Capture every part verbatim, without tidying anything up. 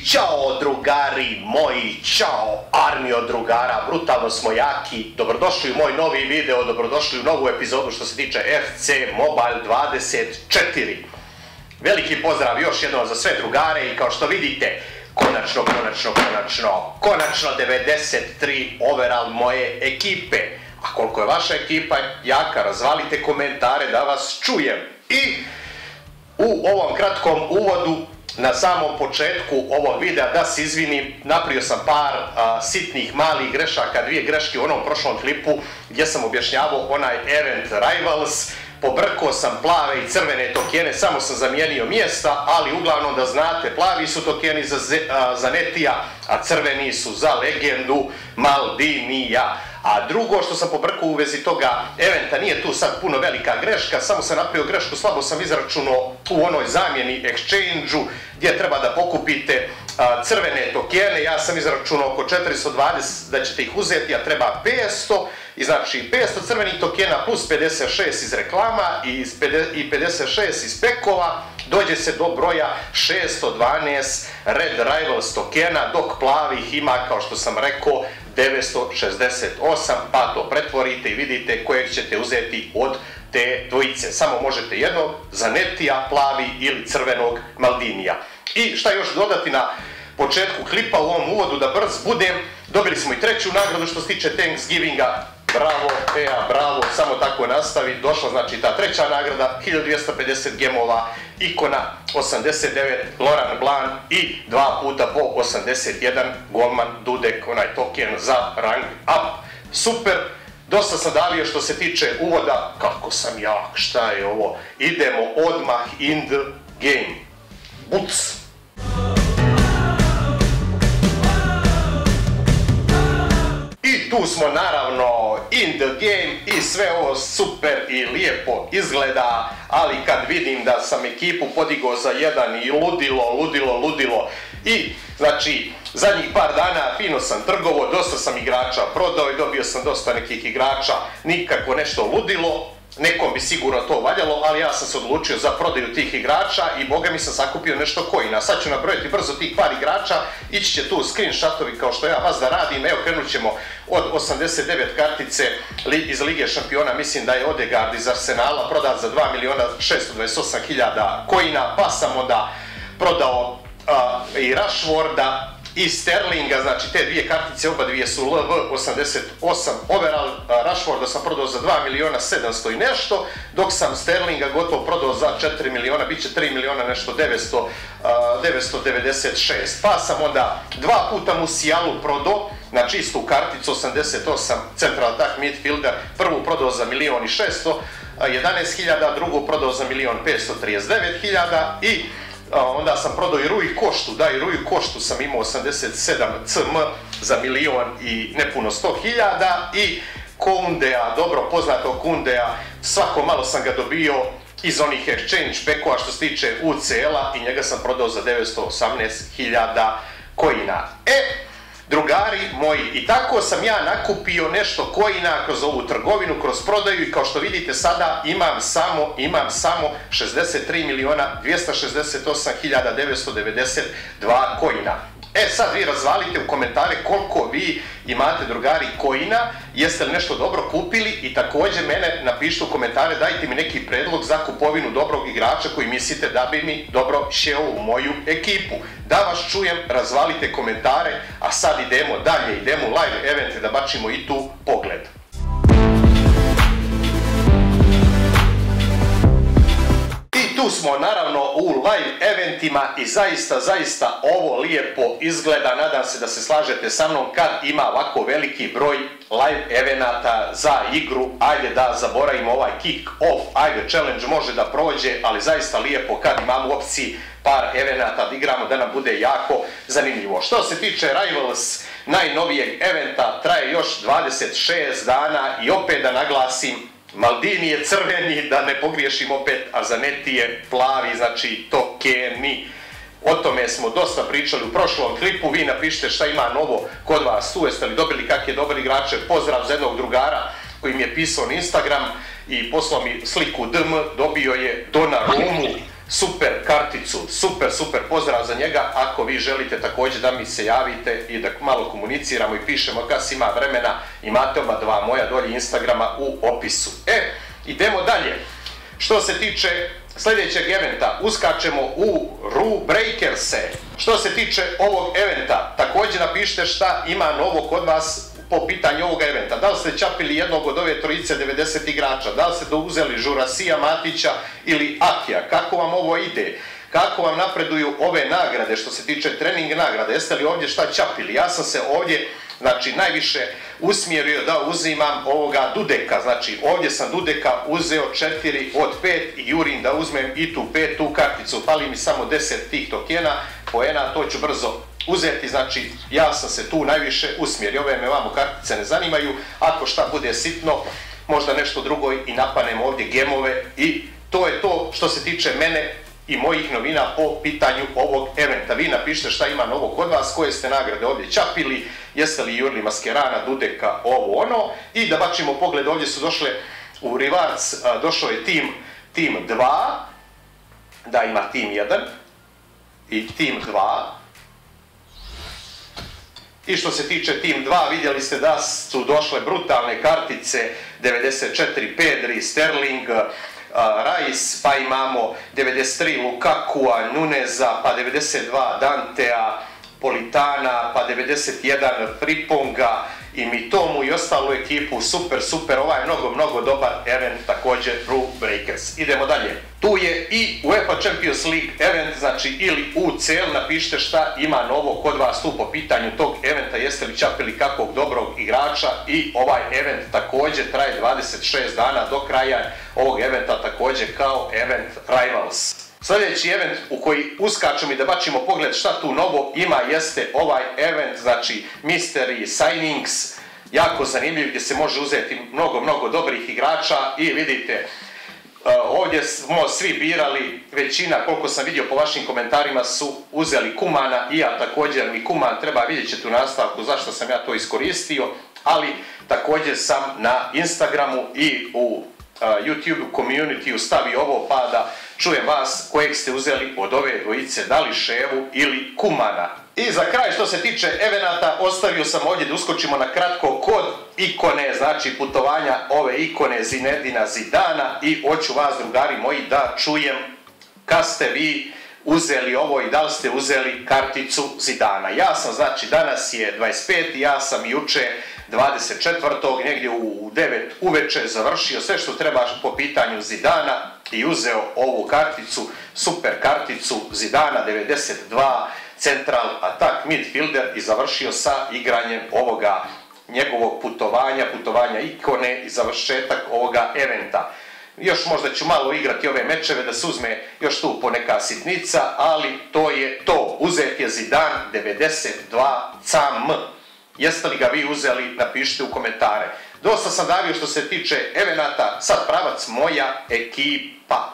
Ćao drugari moji, čao armijo drugara, brutalno smo jaki, dobrodošli u moj novi video, dobrodošli u novu epizodu što se tiče F C Mobile dvadeset četiri. Veliki pozdrav još jednom za sve drugare i kao što vidite, konačno, konačno, konačno, konačno devedeset tri overall moje ekipe. A koliko je vaša ekipa jaka, razvalite komentare da vas čujem. I u ovom kratkom uvodu, na samom početku ovog videa, da se izvinim, napravio sam par a, sitnih malih grešaka, dvije greške u onom prošlom klipu gdje sam objašnjavao onaj Event Rivals. Pobrkao sam plave i crvene tokene, samo sam zamijenio mjesta, ali uglavnom da znate, plavi su tokeni za, a, za Netija, a crveni su za legendu Maldinija. A drugo što sam pobrkao u vezi toga eventa, nije tu sad puno velika greška, samo sam napravio grešku, slabo sam izračunao u onoj zamjeni exchange-u gdje treba da pokupite a, crvene tokene. Ja sam izračunao oko četiristo dvadeset da ćete ih uzeti, a treba petsto, i znači petsto crvenih tokena plus pedeset šest iz reklama i, iz i pedeset šest iz pekova, dođe se do broja šesto dvanaest Red Rivals tokena, dok plavih ima, kao što sam rekao, devetsto šezdeset osam, pa to pretvorite i vidite kojeg ćete uzeti od te dvojice. Samo možete jednog za Netija, plavi ili crvenog Maldinija. I šta još dodati na početku klipa u ovom uvodu, da brz budem, dobili smo i treću nagradu što se tiče Thanksgivinga. Bravo, Ea, bravo, samo tako nastavi. Došla znači ta treća nagrada, hiljadu dvjesto pedeset gemova, ikona osamdeset devet, Laurent Blanc i dva puta po osamdeset jedan golman Dudek, onaj token za rank up. Super, dosta sam davio što se tiče uvoda. Kako sam jak, šta je ovo? Idemo odmah in the game. Buc! I tu smo naravno in the game i sve ovo super i lijepo izgleda, ali kad vidim da sam ekipu podigao za jedan i ludilo, ludilo, ludilo i znači zadnjih par dana fino sam trgovao, dosta sam igrača prodao i dobio sam dosta nekih igrača, nikako nešto ludilo. Nekom bi sigurno to valjalo, ali ja sam se odlučio za prodaju tih igrača i boga mi sam sakupio nešto coina. Sad ću nabrojiti brzo tih par igrača, ići će tu screenshotovi kao što ja vas da radim. Evo, krenut ćemo od osamdeset devet kartice iz Lige šampiona, mislim da je Odegaard iz Arsenala prodat za dva milijuna šesto dvadeset osam hiljada coina, pa sam onda prodao uh, i Rashforda i Sterlinga, znači te dvije kartice, oba dvije su L V osamdeset osam overall. Rashforda sam prodao za dva milijuna sedamsto i nešto, dok sam Sterlinga gotovo prodao za četiri milijuna, bit će tri milijuna nešto devetsto devedeset šest. Pa sam onda dva puta Musialu prodao, znači istu karticu osamdeset osam central attack midfielder, prvu prodao za milijun i šesto jedanaest hiljada, drugu prodao za milijun petsto trideset devet hiljada i onda sam prodao i Rui Koštu, da, i Rui Koštu sam imao osamdeset sedam C M za milijon i nepuno sto hiljada i Koundea, dobro poznato Koundea, svako malo sam ga dobio iz onih exchange pekova što se tiče U C L-a i njega sam prodao za devetsto osamnaest hiljada coina. E, drugari moji, i tako sam ja nakupio nešto coina kroz ovu trgovinu, kroz prodaju i kao što vidite sada imam samo, imam samo šezdeset tri milijuna dvjesto šezdeset osam hiljada devetsto devedeset dva coina. E sad vi razvalite u komentare koliko vi imate drugari coina, jeste li nešto dobro kupili i također mene napišite u komentare, dajte mi neki predlog za kupovinu dobrog igrača koji mislite da bi mi dobro šeo u moju ekipu. Da vas čujem, razvalite komentare, a sad idemo dalje, idemo u live evente da bačimo i tu pogled. Tu smo naravno u live eventima i zaista, zaista ovo lijepo izgleda. Nadam se da se slažete sa mnom kad ima ovako veliki broj live evenata za igru. Ajde da zaboravimo ovaj kick off, ajde challenge može da prođe, ali zaista lijepo kad imamo u opciji par evenata da igramo, da nam bude jako zanimljivo. Što se tiče Rivals najnovijeg eventa, traje još dvadeset šest dana i opet da naglasim, Maldini je crveni, da ne pogriješim opet, a za Neti je plavi, znači tokeni. O tome smo dosta pričali u prošlom klipu, vi napišite šta ima novo kod vas tu, jeste li dobili kakve dobre igrače. Pozdrav za jednog drugara koji mi je pisao na Instagram i poslao mi sliku D M, dobio je Donnarummu, super karticu, super, super pozdrav za njega. Ako vi želite također da mi se javite i da malo komuniciramo i pišemo kad si ima vremena, imate oba dva moja dolje Instagrama u opisu. E, idemo dalje. Što se tiče sljedećeg eventa, uskačemo u Ru Breakers-e. Što se tiče ovog eventa, također napišite šta ima novo kod vas po pitanju ovog eventa. Da li ste čapili jednog od ove trojice devedeset igrača, da li ste uzeli Žurasija, Matića ili Akija, kako vam ovo ide, kako vam napreduju ove nagrade što se tiče trening nagrade, jeste li ovdje šta čapili? Ja sam se ovdje, znači, najviše usmjerio da uzimam ovoga Dudeka, znači ovdje sam Dudeka uzeo četiri od pet i jurim da uzmem i tu petu karticu, fali mi samo deset tih tokena, poena, to ću brzo uzeti, znači ja sam se tu najviše usmjerio, ove me vamo kartice ne zanimaju, ako šta bude sitno, možda nešto drugo i napanem ovdje gemove i to je to što se tiče mene i mojih novina po pitanju ovog eventa. Vi napišite šta ima novo kod vas, koje ste nagrade ovdje čapili, jeste li jurili Maskerana, Dudeka, ovo ono, i da bačimo pogled, ovdje su došle u Rewards, došao je tim, tim dva, da ima tim jedan i tim dva. I što se tiče tim dva, vidjeli ste da su došle brutalne kartice, devedeset četiri Pedri, Sterling, Rice, pa imamo devedeset tri Lukakua, Nuneza, pa devedeset dva Dantea, Politana, pa devedeset jedan Friponga i Mitomu i ostalu ekipu. Super, super, ovaj je mnogo, mnogo dobar event, također Ru Breakers. Idemo dalje. Tu je i UEFA Champions League event, znači ili U C L, napišite šta ima novo kod vas tu po pitanju tog eventa, jeste li čapili kakvog dobrog igrača i ovaj event također traje dvadeset šest dana do kraja ovog eventa, također kao event Rivals. Sljedeći event u koji uskačemo i da bačimo pogled šta tu novo ima jeste ovaj event, znači Mystery Signings, jako zanimljiv gdje se može uzeti mnogo, mnogo dobrih igrača i vidite, ovdje smo svi birali, većina, koliko sam vidio po vašim komentarima, su uzeli Kumana i ja također mi Kuman treba, vidjet ćete u nastavku zašto sam ja to iskoristio, ali također sam na Instagramu i u YouTube community stavio ovo pa da čujem vas kojeg ste uzeli od ove dvojice, da li Ševu ili Kumana. I za kraj što se tiče evenata, ostavio sam ovdje da uskočimo na kratko kod ikone, znači putovanja ove ikone Zinedina Zidana i hoću vas, drugari moji, da čujem kad ste vi uzeli ovo i da li ste uzeli karticu Zidana. Ja sam, znači, danas je dvadeset peti, ja sam juče dvadeset četvrtog negdje u devet uveče završio sve što treba po pitanju Zidana i uzeo ovu karticu, super karticu Zidana devedeset dva Central Attack Midfielder i završio sa igranjem ovoga njegovog putovanja, putovanja ikone i završetak ovoga eventa. Još možda ću malo igrati ove mečeve da se uzme još tu po neka sitnica, ali to je to. Uzet je Zidan devedeset dva C A M. Jeste li ga vi uzeli? Napišite u komentare. Dosta sam davio što se tiče evenata, sad pravac moja ekipa.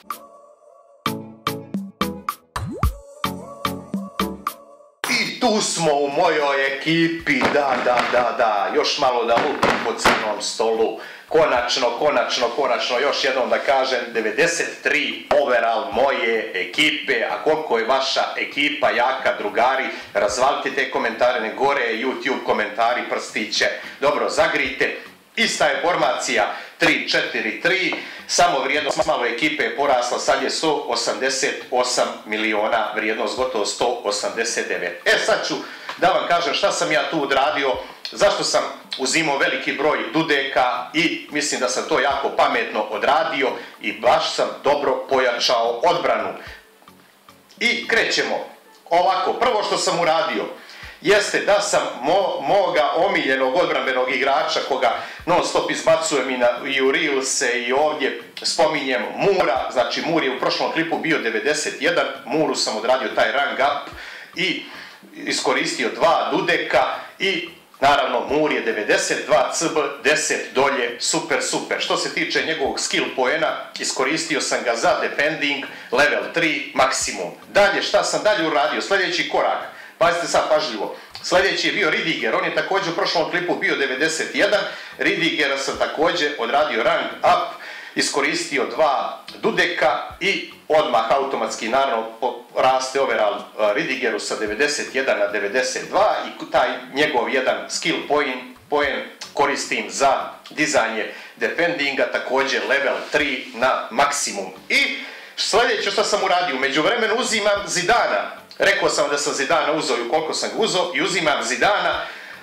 I tu smo u mojoj ekipi, da, da, da, da, još malo da lupim po crnom stolu. Konačno, konačno, konačno, još jednom da kažem, devedeset tri overall moje ekipe, a koliko je vaša ekipa jaka, drugari, razvalite te komentare, ne gore YouTube komentari, prstiće. Dobro, zagrite, ista je formacija tri četiri tri, samo vrijednost malo ekipe je porasla, sad je sto osamdeset osam miliona, vrijednost gotovo sto osamdeset devet. E sad ću da vam kažem šta sam ja tu odradio, zašto sam uzimao veliki broj Dudeka i mislim da sam to jako pametno odradio i baš sam dobro pojačao odbranu. I krećemo. Ovako, prvo što sam uradio jeste da sam mo, moga omiljenog odbranbenog igrača koga non stop izbacujem i, na, i u Reelse i ovdje spominjem Mura, znači Mur je u prošlom klipu bio devedeset jedan, Muru sam odradio taj rank up i iskoristio dva Dudeka i naravno Mur je devedeset dva C B, deset dolje, super, super. Što se tiče njegovog skill poena, iskoristio sam ga za defending, level tri, maksimum. Dalje, šta sam dalje uradio? Sljedeći korak, pazite sad pažljivo. Sljedeći je bio Ridiger, on je također u prošlom klipu bio devedeset jedan, Ridigera sam također odradio rank up iskoristio dva Dudeka i odmah automatski naravno raste overall Ridigeru sa devedeset jedan na devedeset dva i taj njegov jedan skill point, point koristim za dizanje defendinga, također level tri na maksimum. I sljedeće što sam uradio, u međuvremenu uzimam Zidana, rekao sam da sam Zidana uzeo i koliko sam ga uzeo, i uzimam Zidana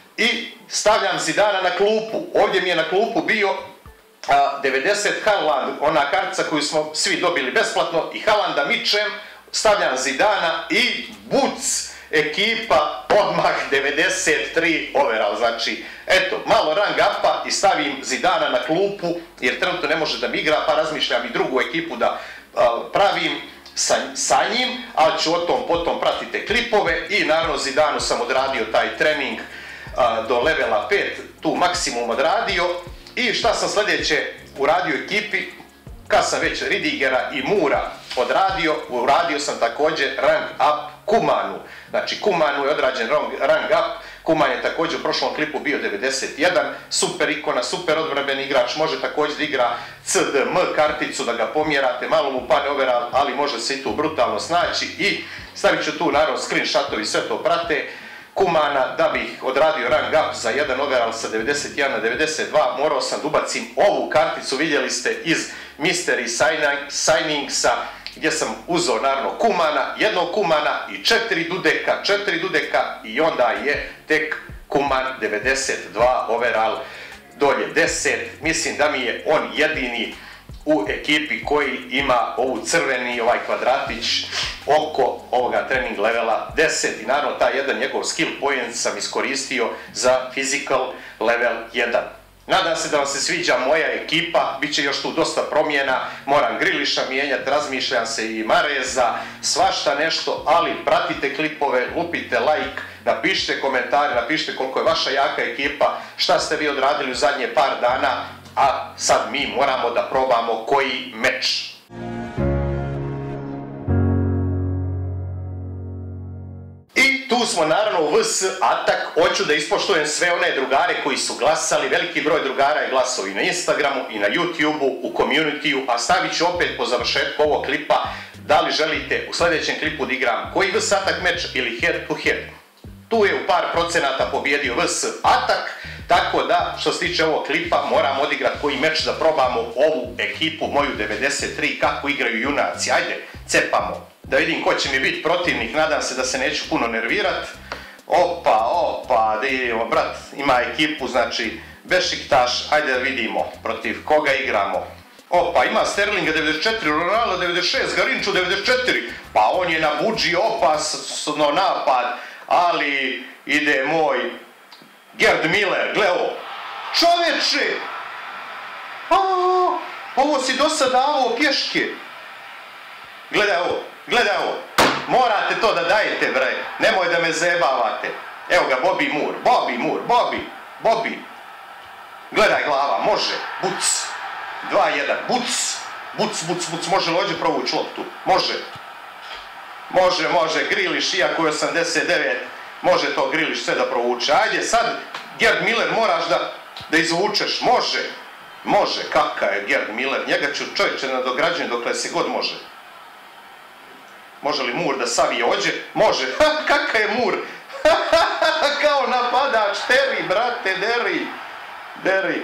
i stavljam Zidana na klupu. Ovdje mi je na klupu bio a, devedeset Haaland, ona kartica koju smo svi dobili besplatno, i Haalanda mičem, stavljam Zidana i buc, ekipa odmah devedeset tri overall. Znači, eto, malo rang upa i stavim Zidana na klupu jer trenutno ne može da mi igra, pa razmišljam i drugu ekipu da a, pravim sa, sa njim, ali ću o tom potom pratite klipove. I naravno Zidanu sam odradio taj trening a, do levela pet, tu maksimum odradio. I šta sam sljedeće uradio ekipi, kad sam već Ridigera i Mura odradio, uradio sam također rang up Kumanu. Znači Kumanu je odrađen rang up, Kuman je također u prošlom klipu bio devedeset jedan, super ikona, super odbrambeni igrač, može također da igra C D M karticu, da ga pomjerate, malo mu pane overall, ali može se i tu brutalno snaći. I stavit ću tu naravno screenshotovi, sve to prate. Kumana, da bih odradio rang up za jedan overall sa devedeset jedan na devedeset dva, morao sam da ubacim ovu karticu, vidjeli ste iz Mystery Signingsa, gdje sam uzeo naravno Kumana, jednog Kumana i četiri Dudeka, četiri Dudeka i onda je tek Kuman devedeset dva overall dolje deset. Mislim da mi je on jedini u ekipi koji ima ovu crveni ovaj kvadratić oko ovoga trening levela deset i naravno taj jedan njegov skill point sam iskoristio za physical level jedan. Nadam se da vam se sviđa moja ekipa, bit će još tu dosta promjena, moram Griliša mijenjati, razmišljam se i Mareza, svašta nešto, ali pratite klipove, lupite like, napišite komentare, napišite koliko je vaša jaka ekipa, šta ste vi odradili u zadnje par dana, a sad mi moramo da probamo koji meč. I tu smo naravno u V S Atak, hoću da ispoštujem sve one drugare koji su glasali, veliki broj drugara je glasao i na Instagramu i na YouTubeu, u communityu, a stavit ću opet po završetku ovog klipa da li želite u sljedećem klipu da igram koji V S Atak meč ili head to head. Tu je u par procenata pobjedio V S Atak, tako da što se tiče ovog klipa moram odigrati koji meč da probamo ovu ekipu moju devedeset tri kako igraju junaci. Ajde, cepamo. Da vidim ko će mi biti protivnik, nadam se da se neću puno nervirat. Opa, opa, da idemo, brat, ima ekipu, znači Bešiktaš, ajde da vidimo protiv koga igramo. Opa, ima Sterlinga devedeset četiri, Ronaldo devedeset šest, Garinču devedeset četiri, pa on je na budži opasno napad, ali ide moj Gerd Miller, gle ovo. Čovječe! A, ovo si do sad davao pješke. Gledaj ovo, gledaj ovo. Morate to da dajete, bre. Nemoj da me zajebavate. Evo ga, Bobby Moore, Bobby Moore, Bobby, Bobby. Gledaj glava, može. Buc. dva jedan, buc. Buc, buc, buc. Može li ovdje provući loptu? Može. Može, može. Griliš, iako je osamdeset devet. Može to Griliš sve da provuče. Ajde, sad, Gerd Miller, moraš da, da izvučeš. Može. Može. Kaka je Gerd Miller. Njega ću čovječe nadograđujem dokle se god može. Može li Mur da savije ođe? Može. Kaka je Mur? Kao napadač. Terry, brate, Derry. Derry.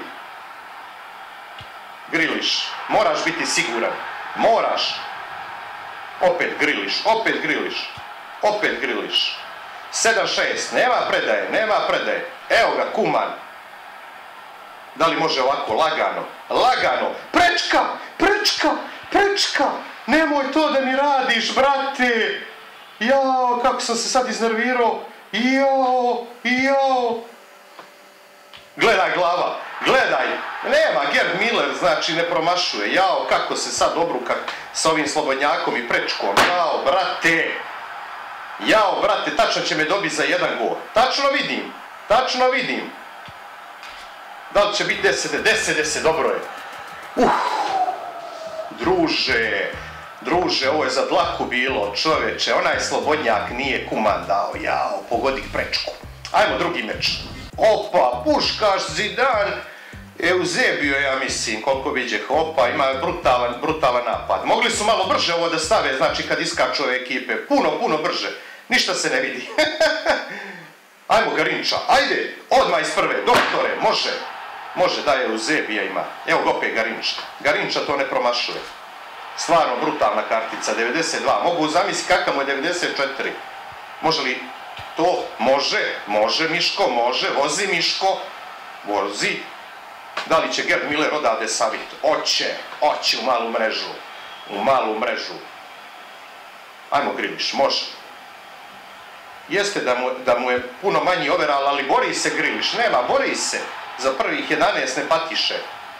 Griliš. Moraš biti siguran. Moraš. Opet Griliš. Opet Griliš. Opet Griliš. sedam šest. Nema predaje. Nema predaje. Evo ga, Kuman. Da li može ovako? Lagano. Lagano. Prečka! Prečka! Prečka! Nemoj to da mi radiš, brate! Jao, kako sam se sad iznervirao! Jao, jao! Gledaj glava, gledaj! Nema, Gerd Miller, znači ne promašuje. Jao, kako se sad obruka sa ovim slobodnjakom i prečkom. Jao, brate! Jao, brate, tačno će me dobiti za jedan gol. Tačno vidim, tačno vidim. Da li će biti deset, deset, deset, dobro je. Uh, druže... Druže, ovo je za dlaku bilo, čoveče, onaj slobodnjak nije Kuman dao, jao, pogodi prečku. Ajmo drugi meč. Opa, Puškaš, Zidane, Eusebio, ja mislim, koliko viđe, opa, ima brutalan, brutalan napad. Mogli su malo brže ovo da stave, znači kad iskaču ove ekipe, puno, puno brže. Ništa se ne vidi. Ajmo Garinča, ajde, odmah iz prve, doktore, može. Može, da je Eusebija ima. Evo ga opet Garinča. Garinča to ne promašuje. Stvarno brutalna kartica, devedeset dva. Mogu zamisliti kakav mu je devedeset četiri. Može li to? Može, može Miško, može, vozi Miško, vozi. Da li će Gerd Miller odavde savit? Oće, oće u malu mrežu. U malu mrežu. Ajmo Griliš, može. Jeste da mu, da mu je puno manji overall, ali bori se Griliš. Nema, bori se. Za prvih jedanaest ne patiše.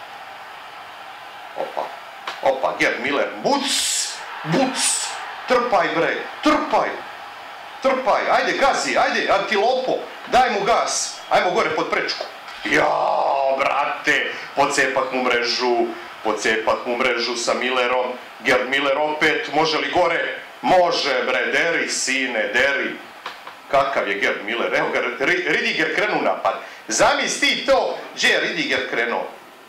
Opa, opa, Gerd Miller. Buc, buc. Trpaj bre, trpaj. Trpaj, ajde gazi, ajde, antilopo. Daj mu gas. Ajmo gore pod prečku. Jao, brate, pocepak mu mrežu, pocepak mu mrežu sa Millerom, Gerd Miller opet, može li gore? Može, bre, deri, sine, deri. Kakav je Gerd Miller, evo ga, Ridiger krenu napad. Zamisli to, gdje je Ridiger krenuo?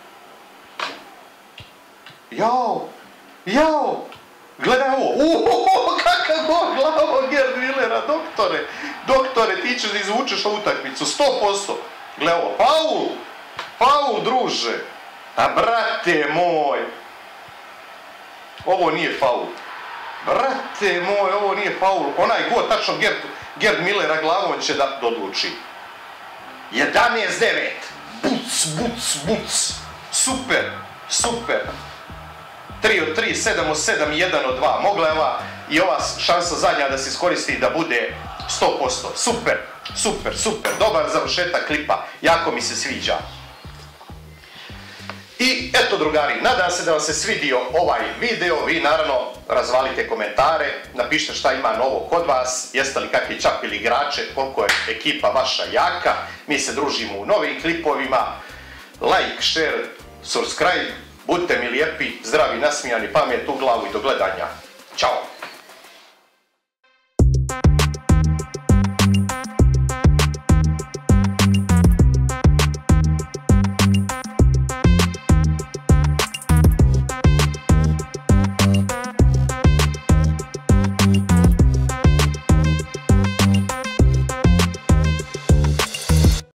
Jao, jao, gledaj ovo, uuuu, kakav gol, glavo Gerd Millera, doktore, doktore, ti ćeš da izvučeš ovu utakmicu, sto posto. Gle ovo, faul, faul druže, a brate moj, ovo nije faul, brate moj, ovo nije faul, onaj god tačno Gerd, Gerd Millera glavom će da odluči. jedanaest devet, buc, buc, buc, super, super, tri od tri, sedam od sedam, jedan od dva, mogla je ova i ova šansa zadnja da se iskoristi da bude sto posto, super. Super, super, dobar završetak klipa, jako mi se sviđa. I eto drugari, nadam se da vam se svidio ovaj video, vi naravno razvalite komentare, napišite šta ima novo kod vas, jeste li kakvi čapili igrače, koliko je ekipa vaša jaka, mi se družimo u novim klipovima, like, share, subscribe, budite mi lijepi, zdravi, nasmijani, pamet u glavu i do gledanja. Ćao!